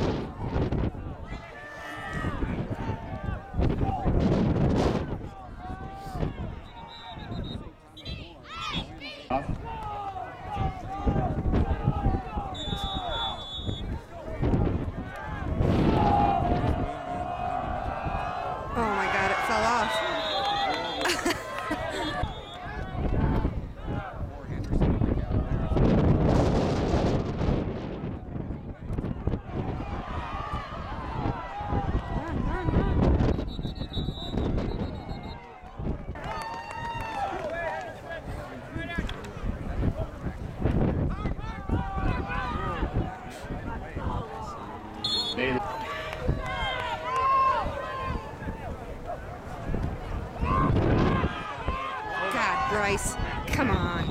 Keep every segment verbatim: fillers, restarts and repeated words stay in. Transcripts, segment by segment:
God, Bryce, come on.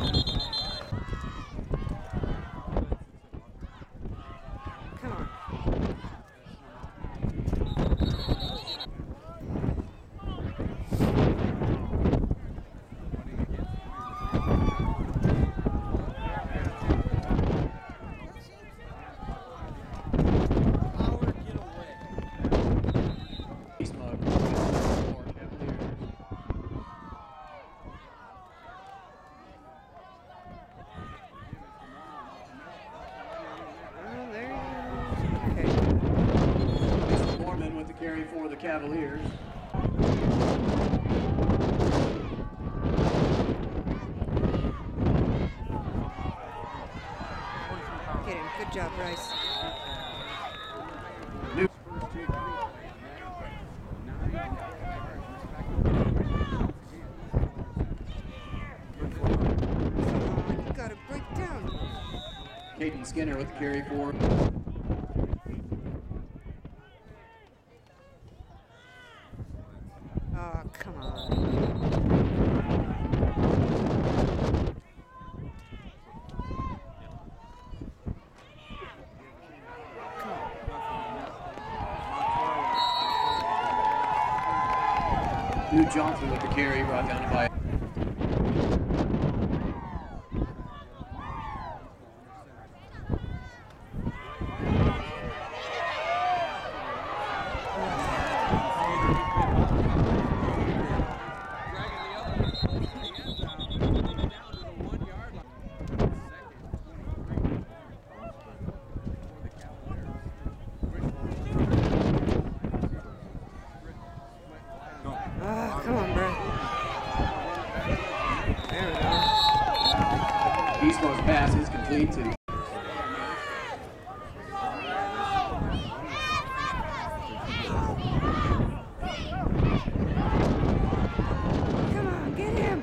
Come on. Carry for the Cavaliers. Get him. Good job, Bryce. New You gotta break down. Caden Skinner with the carry for. Oh, come on. New Johnson with the carry, brought down by. Oh, come on, bro. There we go. Eastmo's pass is complete to. Come on, get him.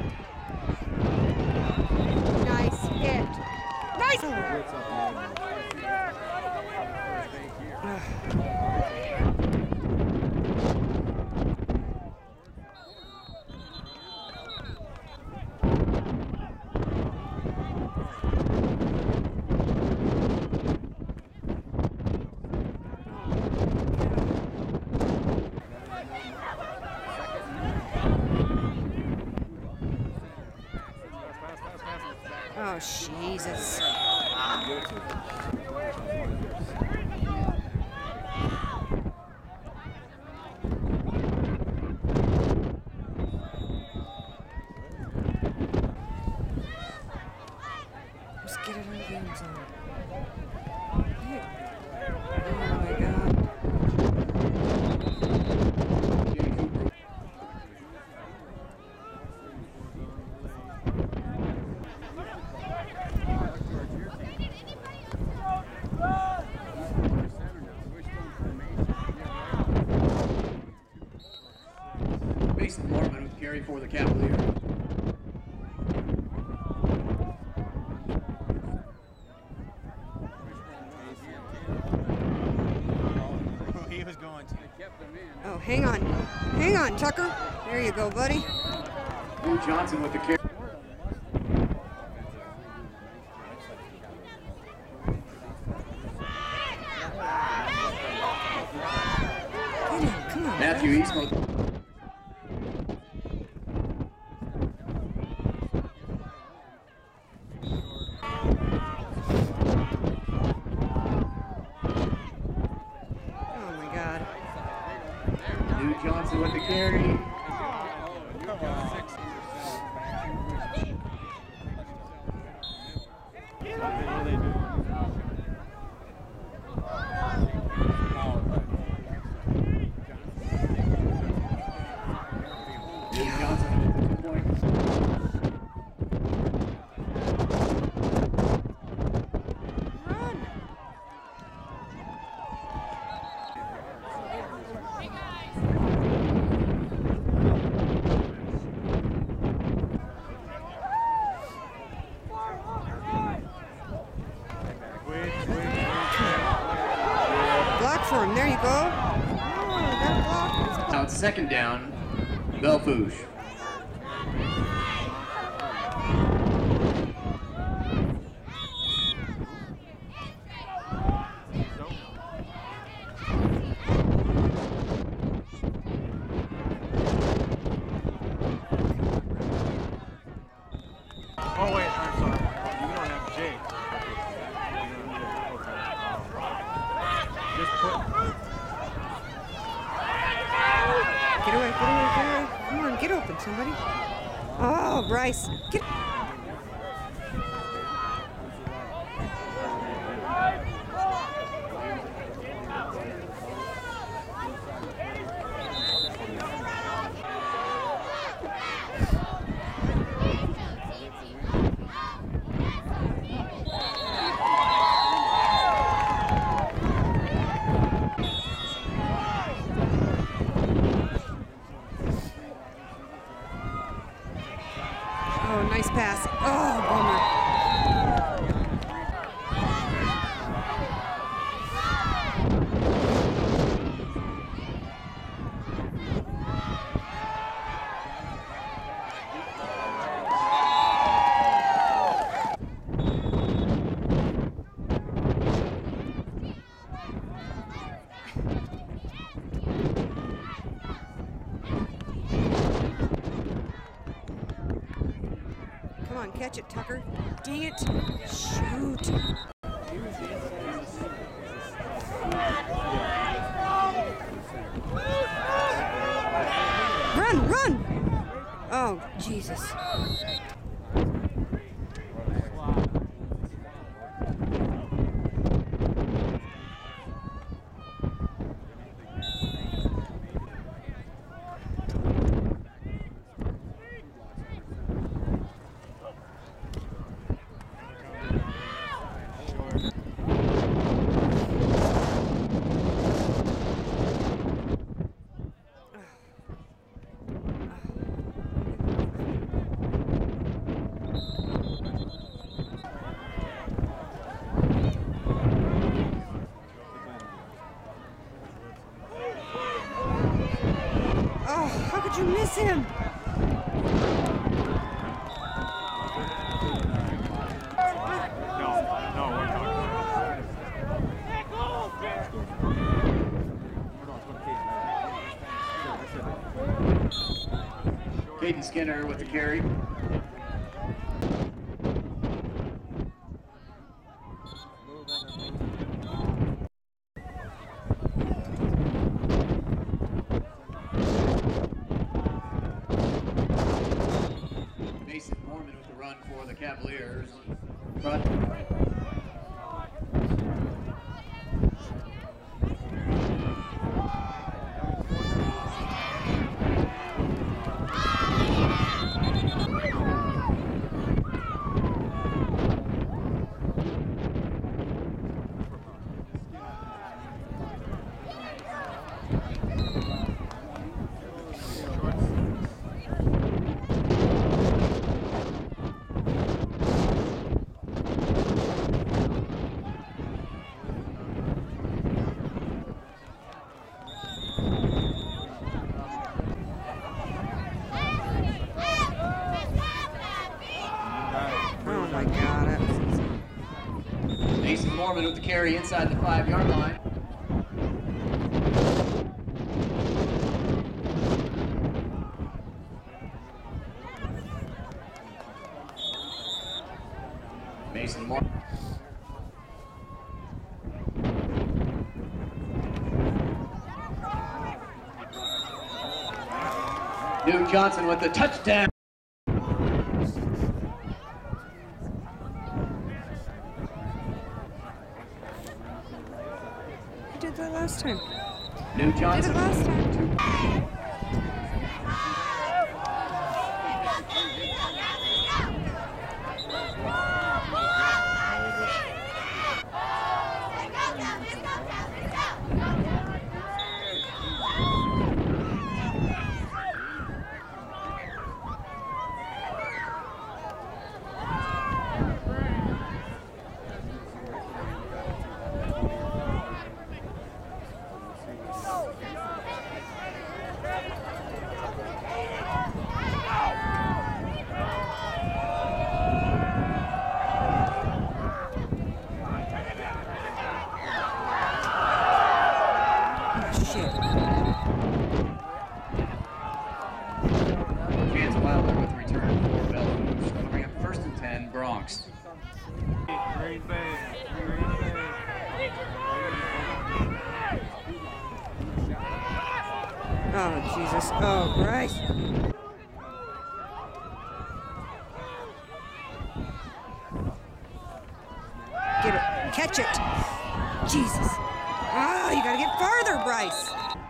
Nice hit. Nice. Oh, Jesus. Just get it in the end zone. Oh, my God. Mason Mormon with the carry for the Cavaliers. He was going to. Oh, hang on. Hang on, Tucker. There you go, buddy. New Johnson with the carry. Get him. Come on. Matthew Eastmo. Johnson with the carry. For him. There you go. Oh, that block. Now it's second down, Belfouche. Oh wait, I'm sorry. You don't have Jake. Just put. Get away, get away, get away. Come on, get open, somebody. Oh, Bryce. Get. Oh, nice pass. Oh, bummer. Come on, catch it, Tucker. Dang it. Shoot. Run, run! Oh, Jesus. How could you miss him? Caden Skinner with the carry. Mason Mormon with the run for the Cavaliers. Front. Mason Mormon with the carry inside the five-yard line. Mason Mormon. Duke Johnson with the touchdown. He did that last time. Duke Did Johnson. it last time. Chance Wilder with return for Bellows. Going to bring up first and ten, Bronx. Green Bay. Green Bay. Oh, Jesus. Oh, Bryce. Get it. Catch it. Jesus. Oh, you got to get farther, Bryce.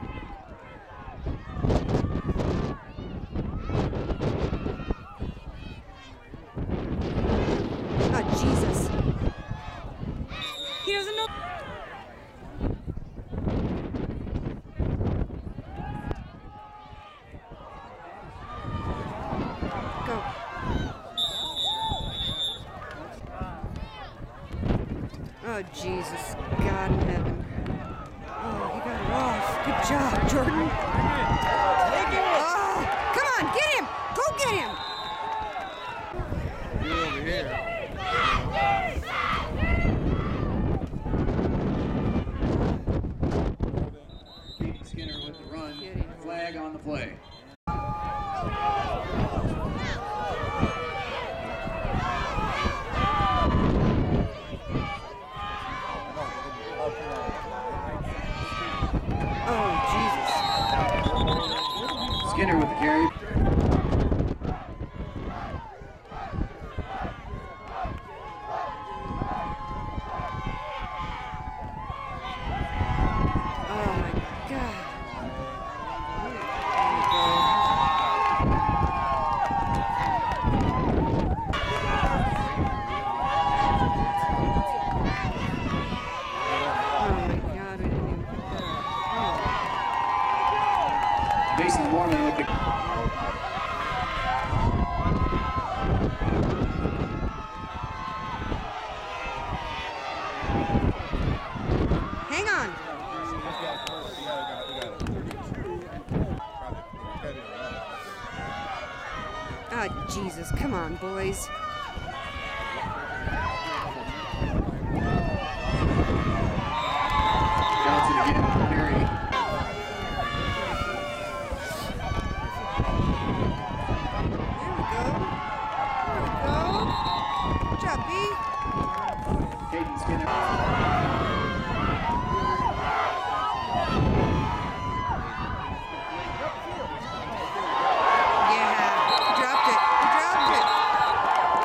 Oh, Jesus. He doesn't know. Go. Oh, Jesus. God in heaven. Oh, he got it off. Good job, Jordan. Take it. Oh, come on, get him. Go get him. You over here. Keith Skinner with the run. Flag on the play. Oh, Jesus. Skinner with the carry. Oh, my God. Oh, my God. We didn't even pick that up. Mason Mormon with the. Hang on. Oh, Jesus. Come on, boys. Johnson again with the carry. There we go. There we go. Good job, B. Caden Skinner. Yeah. He dropped it. He dropped it.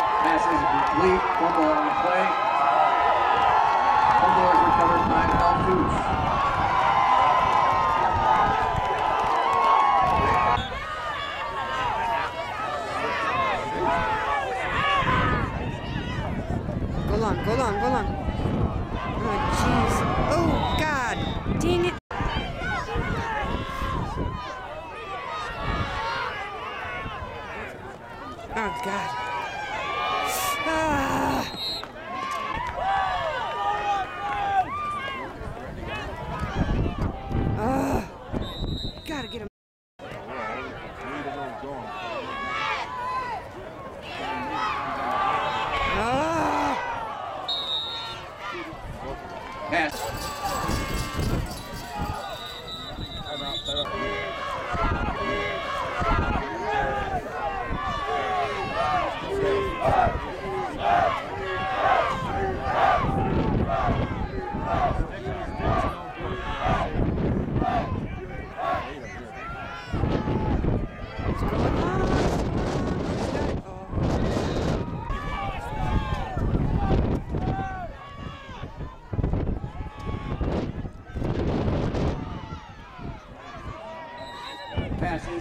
pass is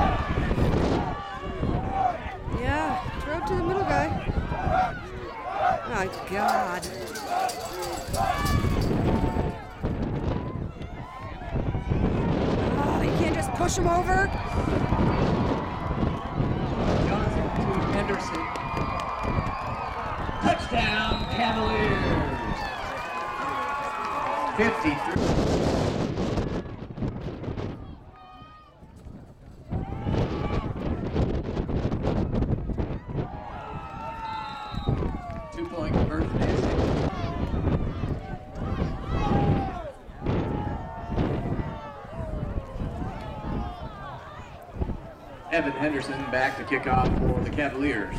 Yeah, throw it to the middle guy. Oh, God. Oh, you can't just push him over. Johnson to Henderson. Touchdown, Cavaliers. fifty-three. Two-point conversion is Evan Henderson back to kick off for the Cavaliers.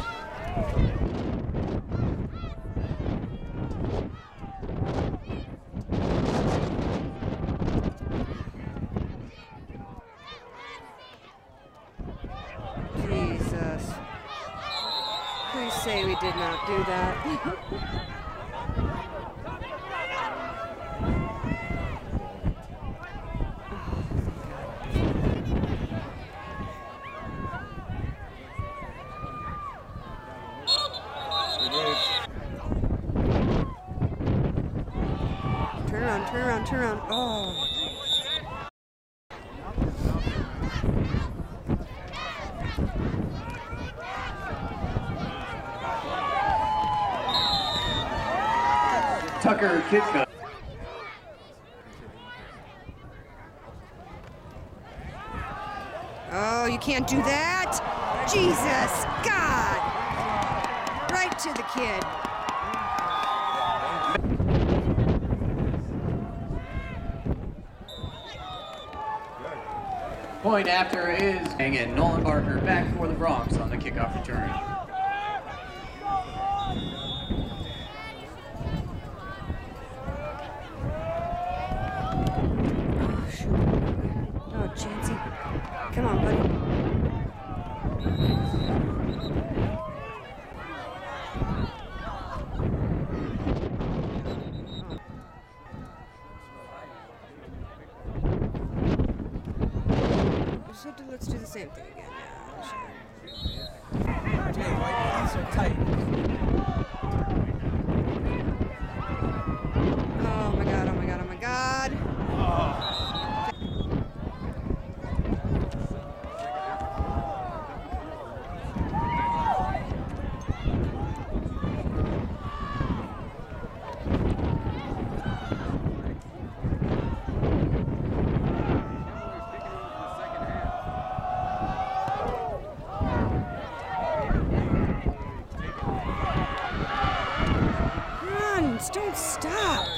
Jesus. Please say we did not do that. Turn around, turn around, turn around. Oh. Tucker Kitka. Oh, you can't do that. Jesus, God. Right to the kid. Point after is and Nolan Barker back for the Bronx on the kickoff return. Oh, shoot. Oh, Chancey. Come on, buddy. Just have to, let's do the same thing again. Yeah, sure. Jay, why are you so tight? Oh my God, oh my God, oh my God. Run, don't stop.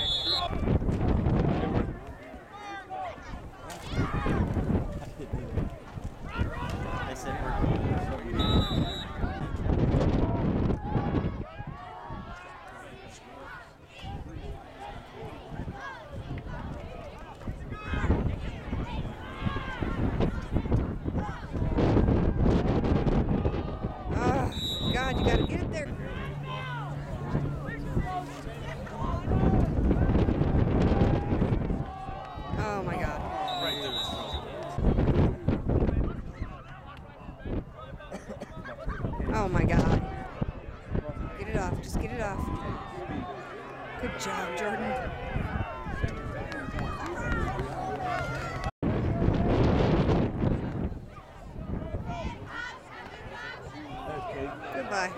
I said we're Oh, God, you gotta get it there. Oh my God. right there. Oh my God. Get it off, just get it off. Good job, Jordan. Goodbye.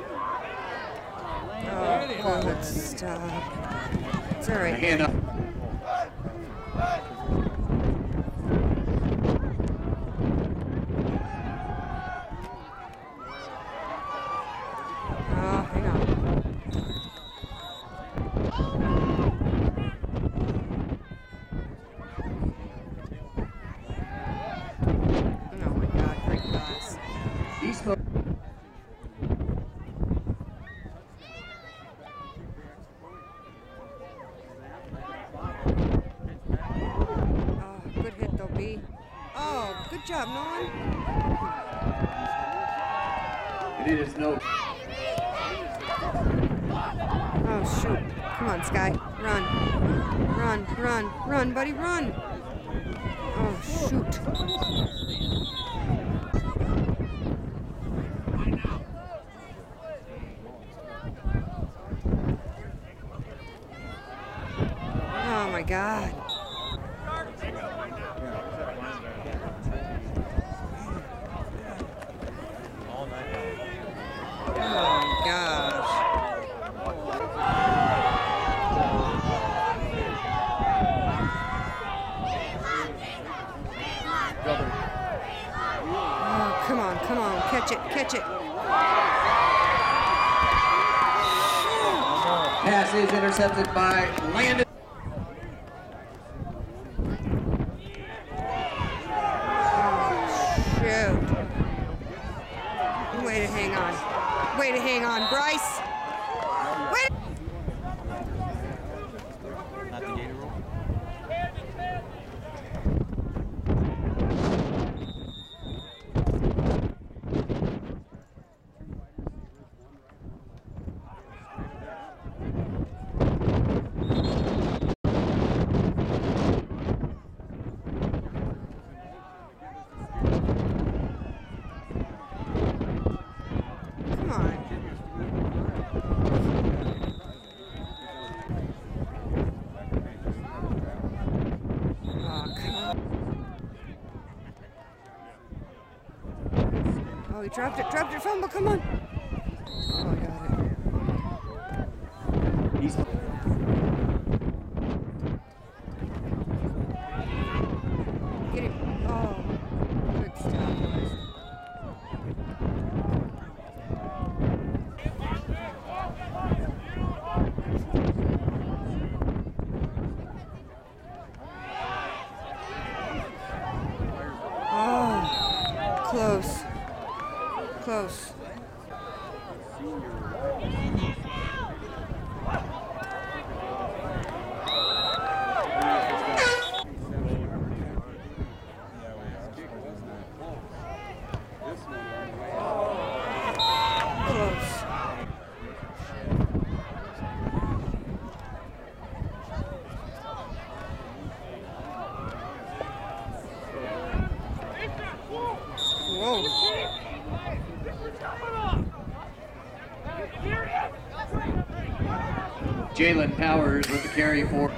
Oh, good stop. It's all right. Hand up. Oh, hang on. Oh my God, great pass. East Coast. Oh, good hit though, B. Oh, good job, Nolan. It is no. Oh, shoot. Come on, Sky. Run. Run, run, run, buddy, run. Oh, shoot. Oh my God. All night long. Oh my gosh. Oh, come on, come on. Catch it, catch it. Pass is intercepted by Landon. Shoot. Way to hang on. Way to hang on, Bryce. Wait. Not the Gator rule. Come on. Oh, come on. Oh, he dropped it, dropped it, fumble, come on. Oh, I got it. He's Get it. Oh, good stop, boys. Oh, close. Close. Close. Whoa. Jalen Powers with the carry for.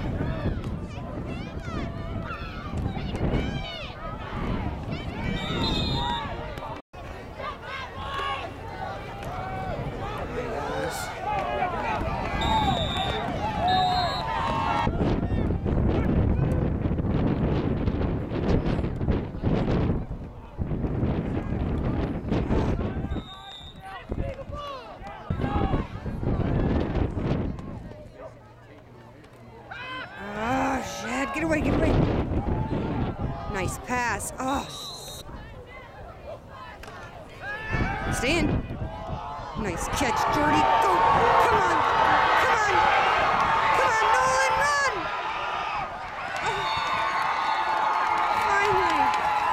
Ah, shit. Get away, get away. Nice pass. Oh. Stay in. Nice catch, Jordy. Go. Come on. Come on. Come on, Nolan, run. Oh. Finally.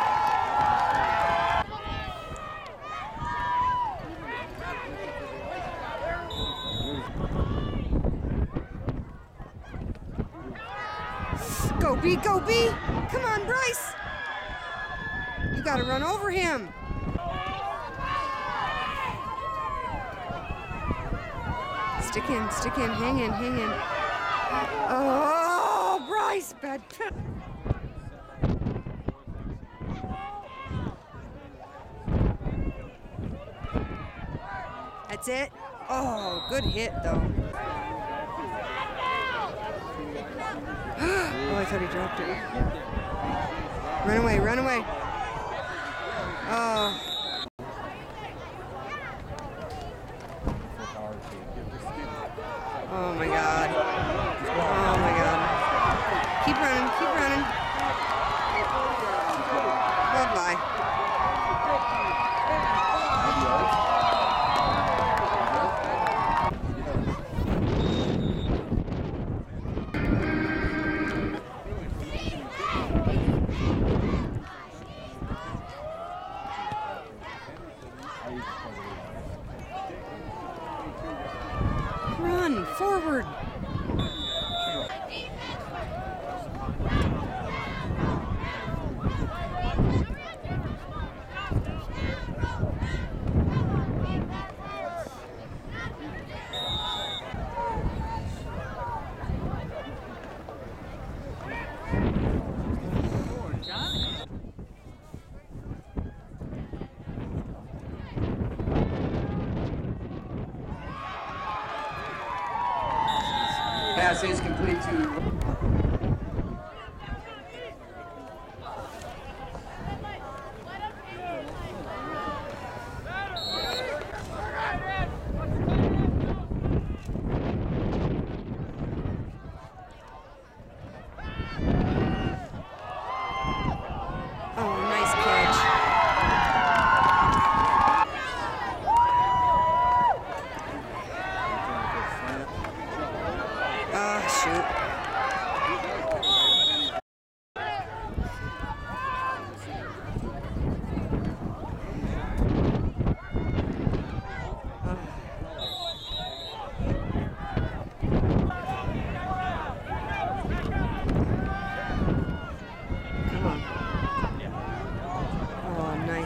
Go B, go B! Come on, Bryce! You gotta run over him! Stick in, stick in, hang in, hang in. Oh, Bryce! Bad pit. That's it? Oh, good hit, though. Oh, I thought he dropped it. Run away, run away. Oh. Oh my God. Oh my God. Keep running, keep running. Bye-bye. Run forward.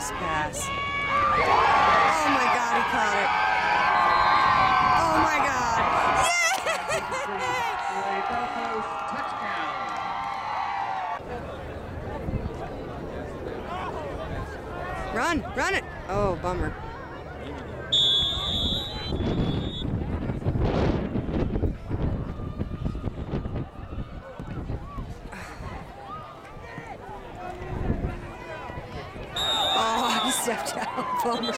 Nice pass. Oh my God, he caught it. Oh my God. A Broncos touchdown. Run, run it. Oh, bummer. Oh, he stepped out. Bummer.